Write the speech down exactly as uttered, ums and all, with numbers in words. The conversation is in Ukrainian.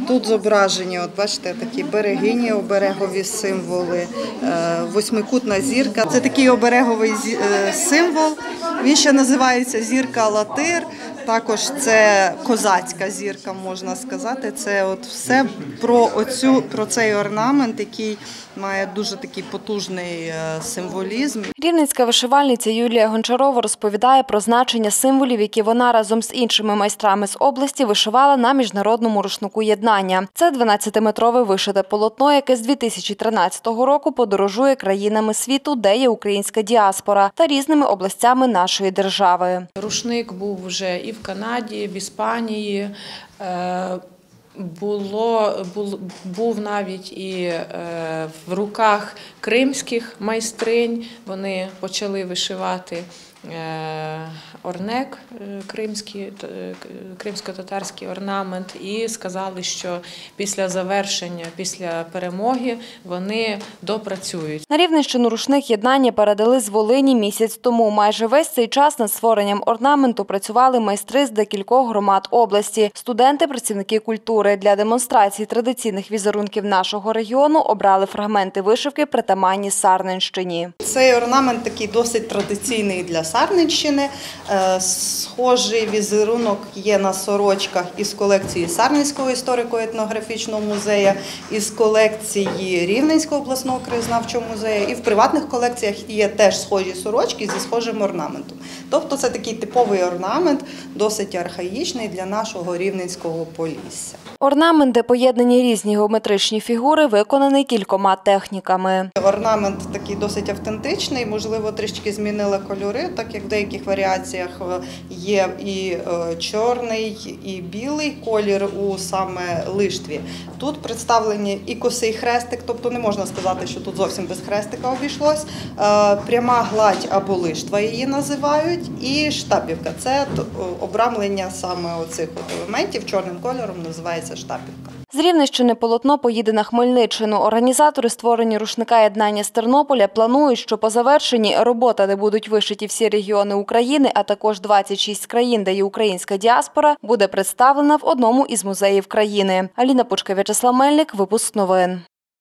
Тут зображені, от бачите, такі берегині, оберегові символи, восьмикутна зірка. Це такий обереговий символ, він ще називається зірка Латир. Також це козацька зірка, можна сказати. Це от все про оцю, про цей орнамент, який має дуже такий потужний символізм. Рівненська вишивальниця Юлія Гончарова розповідає про значення символів, які вона разом з іншими майстрами з області вишивала на міжнародному рушнику єднання. Це дванадцятиметрове вишите полотно, яке з дві тисячі тринадцятого року подорожує країнами світу, де є українська діаспора, та різними областями нашої держави. Рушник був вже і в Канаді, в Іспанії. Було, був, був навіть і е, в руках кримських майстринь. Вони почали вишивати е, орнек, кримський, кримсько-татарський орнамент, і сказали, що після завершення, після перемоги вони допрацюють. На Рівненщину рушник єднання передали з Волині місяць тому. Майже весь цей час над створенням орнаменту працювали майстри з декількох громад області, студенти, працівники культури. Для демонстрації традиційних візерунків нашого регіону обрали фрагменти вишивки, притаманні Сарненщині. Цей орнамент такий досить традиційний для Сарненщини. Схожий візерунок є на сорочках із колекції Сарненського історико-етнографічного музею, із колекції Рівненського обласного краєзнавчого музею, і в приватних колекціях є теж схожі сорочки зі схожим орнаментом. Тобто це такий типовий орнамент, досить архаїчний для нашого Рівненського Полісся. Орнамент, де поєднані різні геометричні фігури, виконаний кількома техніками. Орнамент такий досить автентичний, можливо, трішки змінили кольори, так як в деяких варіаціях є і чорний, і білий колір у саме лиштві. Тут представлені і косий хрестик, тобто не можна сказати, що тут зовсім без хрестика обійшлось. Пряма гладь або лиштва її називають, і штапівка. Це обрамлення саме оцих елементів чорним кольором називається штапівка. З Рівненщини полотно поїде на Хмельниччину. Організатори створення рушника єднання з Тернополя планують, що по завершенні робота, де будуть вишиті всі регіони України, а також двадцять шість країн, де є українська діаспора, буде представлена в одному із музеїв країни. Аліна Пучка, В'ячеслав Мельник, випуск новин.